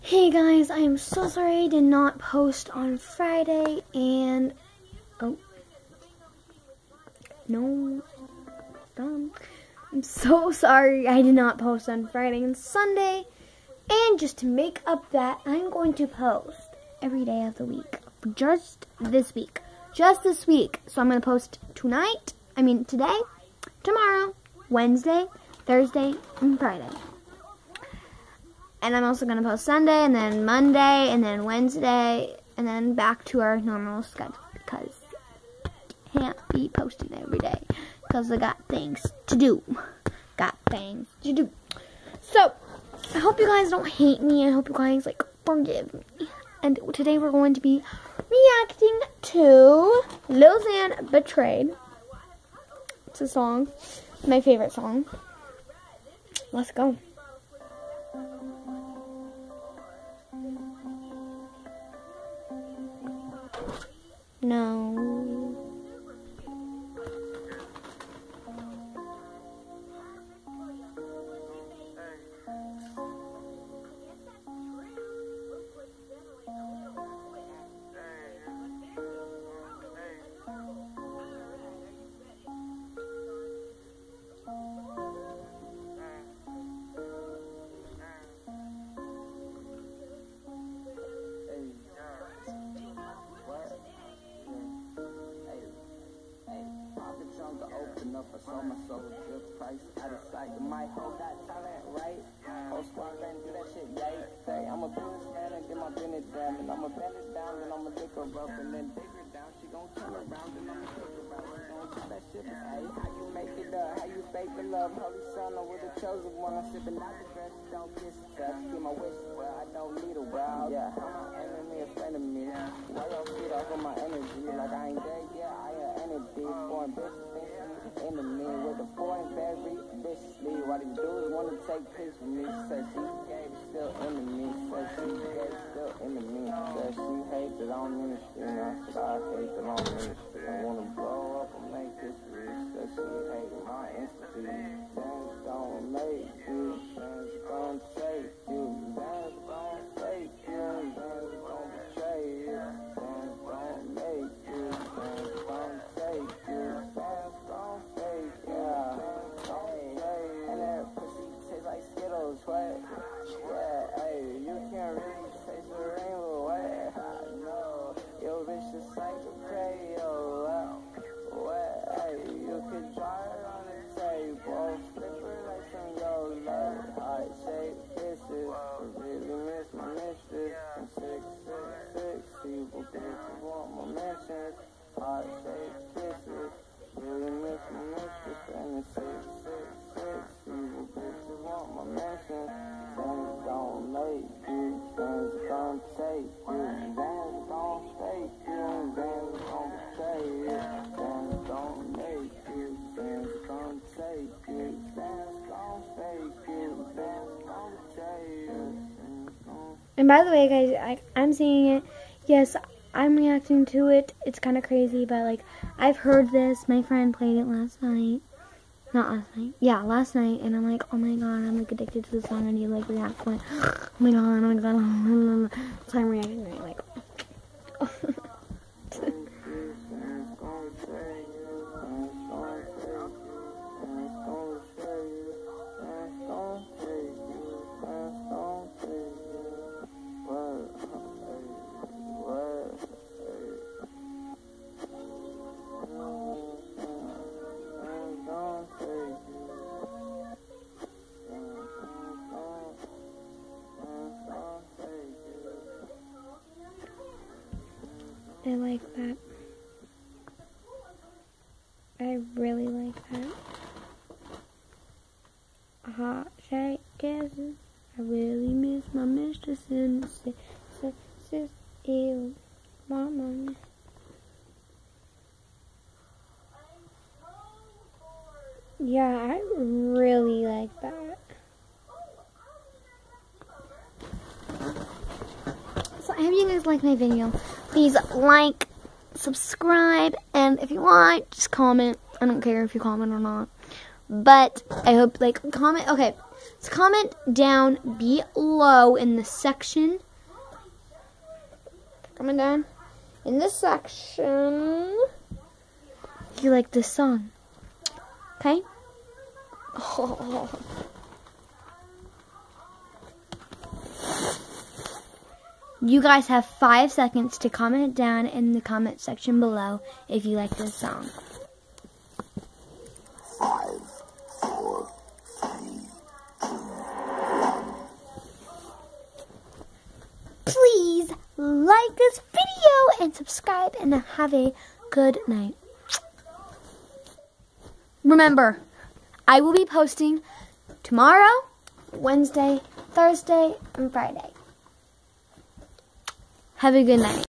Hey guys, I am so sorry I did not post on Friday and I'm so sorry I did not post on Friday and Sunday. And just to make up that, I'm going to post every day of the week. Just this week. So I'm going to post today, tomorrow, Wednesday, Thursday, and Friday. And I'm also going to post Sunday, and then Monday, and then Wednesday, and then back to our normal schedule. Because I can't be posting every day. Because I got things to do. So, I hope you guys don't hate me. I hope you guys, forgive me. And today we're going to be reacting to Lil Xan, Betrayed. It's a song. My favorite song. Let's go. No. Open up, I saw my soul a good price. Out of sight, you might hold that talent, right? Whole squad letting do that shit, yay. Say, I'm a businessman and get my business done. And I'ma bend it down, and I'ma lick her up, and then dig her down. She gon' turn around, and I'ma take her out. She gon' tell that shit, hey, how you make it up? How you fake the love? Holy son, I'm with the chosen one. I'm sipping out the dress, don't kiss the touch. Keep my wishes well, I don't need a wow. Yeah, I'm an enemy, a friend of me. Why y'all feed off of my energy? Like I ain't dead yet, I ain't entity. Foreign bitches into me with a foreign berry viciously. What these dudes wanna take pics from me. Said she gave still into me. Said she gave still into me. Said she hates that I'm ministry. And I said I hate that I'm ministry. I wanna blow up and make this rich. Said she hated my institute. Dance don't make you. Dance don't take you. Dance don't fake you. Dance don't betray you. Dance don't make you. Dance don't take you. Dance don't fake you. And that pussy tastes like Skittles. What? Yeah, hey, you can't really taste the rainbow. What? I know. Yo, bitch, just like a Crayola. What? Hey, you could draw it on the table. Flip her like some YOLO. Heart shaped kisses. Really miss my mistress. I'm 666. People bitches want my mentions. Heart shaped kisses. Really miss my mistress. And it's 666. People bitches want my mentions. Things don't make you. Things don't take you. Things don't fake you. Things don't betray you. Things don't make you. Things don't take you. Things don't fake you. Things don't betray you. And by the way, guys, I'm singing it. Yes, I'm reacting to it. It's kind of crazy, but I've heard this. My friend played it last night. Not last night. Yeah, last night. And I'm like, oh my god, I'm addicted to the song. I need to react to it. Oh my god. So I'm reacting to it. I like that. I really like that. Hot shake kisses. I really miss my mistress and sis ew. Mama. Yeah, I really like that. So I hope you guys like my video. Please like, subscribe, and if you want, just comment. I don't care if you comment or not. But I hope, comment. Okay, So comment down below in the section. Comment down in this section if you like this song. Okay? Oh. You guys have 5 seconds to comment down in the comment section below if you like this song. 5, 4, 3, 2, 1. Please like this video and subscribe and have a good night. Remember, I will be posting tomorrow, Wednesday, Thursday, and Friday. Have a good night.